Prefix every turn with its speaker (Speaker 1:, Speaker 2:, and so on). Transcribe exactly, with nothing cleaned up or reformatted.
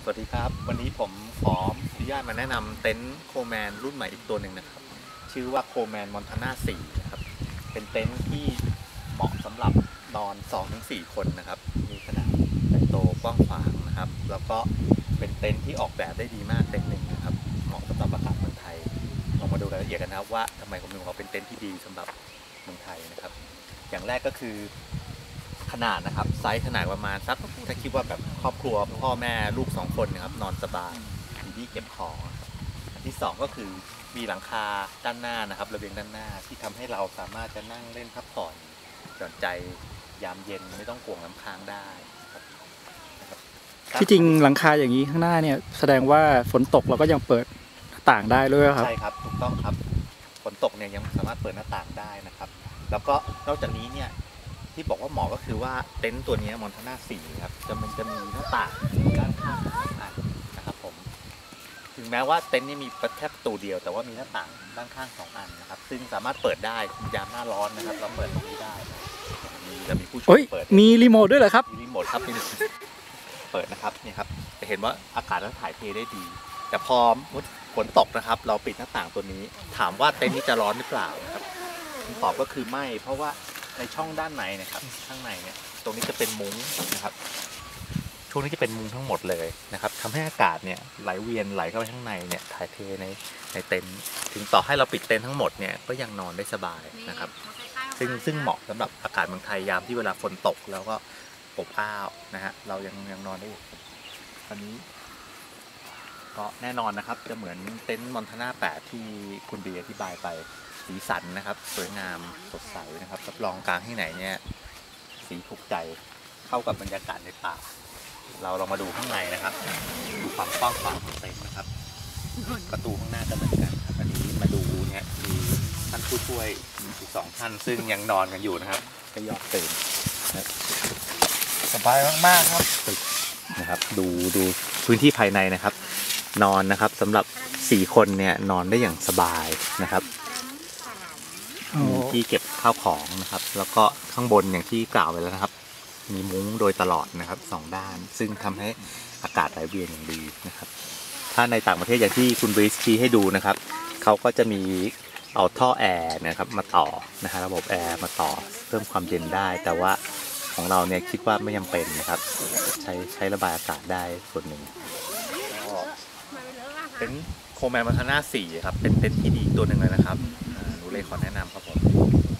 Speaker 1: สวัสดีครับวันนี้ผมขออนุญาตมาแนะนำเต็นท์โคแมนรุ่นใหม่อีกตัวหนึ่งนะครับชื่อว่าโคแมนมอนทาน่าสี่นะครับเป็นเต็นท์ที่เหมาะสำหรับนอน สองถึงสี่ คนนะครับมีขนาดใหญ่โตกว้างขวางนะครับแล้วก็เป็นเต็นท์ที่ออกแบบได้ดีมากเต็นท์หนึ่งนะครับเหมาะสำหรับอากาศเมืองไทยลองมาดูรายละเอียดกันนะครับว่าทำไมผมถึงบอกเป็นเต็นท์ที่ดีสำหรับเมืองไทยนะครับอย่างแรกก็คือขนาดนะครับไซส์ขนาดประมาณสักถ้าคิดว่าแบบครอบครัวพ่อแม่ลูกสองคนนะครับนอนสบายมีที่เก็บของอันที่สองก็คือมีหลังคาด้านหน้านะครับระเบียงด้านหน้าที่ทำให้เราสามารถจะนั่งเล่นพักผ่อนหย่อนใจยามเย็นไม่ต้องห่วงน้ำค้างได้ครับ
Speaker 2: ที่จริงหลังคาอย่างนี้ข้างหน้าเนี่ยแสดงว่าฝนตกเราก็ยังเปิดหน้าต่างได้ด้วยครับ
Speaker 1: ใช่ครับถูกต้องครับฝนตกเนี่ยยังสามารถเปิดหน้าต่างได้นะครับแล้วก็นอกจากนี้เนี่ยที่บอกว่าเหมาะก็คือว่าเต็นท์ตัวนี้มอนทาน่าสี่ครับจะมันจะมีหน้าต่างด้านข้างสองอันนะครับผมถึงแม้ว่าเต็นท์นี้มีแค่ประตูเดียวแต่ว่ามีหน้าต่างด้านข้างสองอันนะครับซึ่งสามารถเปิดได้ยามหน้าร้อนนะครับเราเปิดตรงนี้ได้มีจะมีผู้ช่วยเปิด
Speaker 2: มีรีโมทด้วยเหรอครับ
Speaker 1: มีรีโมทครับมีเปิดนะครับเนี่ยครับจะเห็นว่าอากาศถ่ายเทได้ดีแต่พอฝนตกนะครับเราปิดหน้าต่างตัวนี้ถามว่าเต็นท์นี้จะร้อนหรือเปล่านะครับคำตอบก็คือไม่เพราะว่าในช่องด้านในนะครับข้างในเนี่ยตรงนี้จะเป็นมุ้งนะครับช่วงนี้จะเป็นมุ้งทั้งหมดเลยนะครับทำให้อากาศเนี่ยไหลเวียนไหลเข้าไปข้างในเนี่ยถ่ายเทในในเต็นท์ถึงต่อให้เราปิดเต็นท์ทั้งหมดเนี่ยก็ยังนอนได้สบายนะครับซึ่งซึ่งเหมาะสำหรับอากาศเมืองไทยยามที่เวลาฝนตกแล้วก็อบอ้าวนะฮะเรายังยังนอนได้อยู่ตอนนี้ก็แน่นอนนะครับจะเหมือนเต็นท์มอนทาน่าแปดที่คุณบีอธิบายไปสีสันนะครับสวยงามสดใสนะครับรับรองกลางที่ไหนเนี่ยสีถูกใจเข้ากับบรรยากาศในป่าเราลองมาดูข้างในนะครับดูความกว้างขวางของเต็นท์นะครับประตูข้างหน้าก็เหมือนกันครับอันนี้มาดูเนี่ยมีท่านผู้ช่วยอีกสองท่านซึ่งยังนอนกันอยู่นะครับก็ยอมตื่น
Speaker 2: สบายมากๆครับ
Speaker 1: นะครับดูดูพื้นที่ภายในนะครับนอนนะครับสำหรับสี่คนเนี่ยนอนได้อย่างสบายนะครับมีที่เก็บข้าวของนะครับแล้วก็ข้างบนอย่างที่กล่าวไปแล้วนะครับมีมุ้งโดยตลอดนะครับสองด้านซึ่งทำให้อากาศไหลเวียนอย่างดีนะครับถ้าในต่างประเทศอย่างที่คุณบริสชี้ให้ดูนะครับเขาก็จะมีเอาท่อแอร์นะครับมาต่อนะฮะระบบแอร์มาต่อเพิ่มความเย็นได้แต่ว่าของเราเนี่ยคิดว่าไม่จำเป็นนะครับใช้ใช้ระบายอากาศได้ส่วนหนึ่งเป็นโคแมนมอนทาน่าสี่ครับเป็นเต็นท์ที่ดีตัวหนึ่งเลยนะครับหนูเลยขอแนะนำครับผม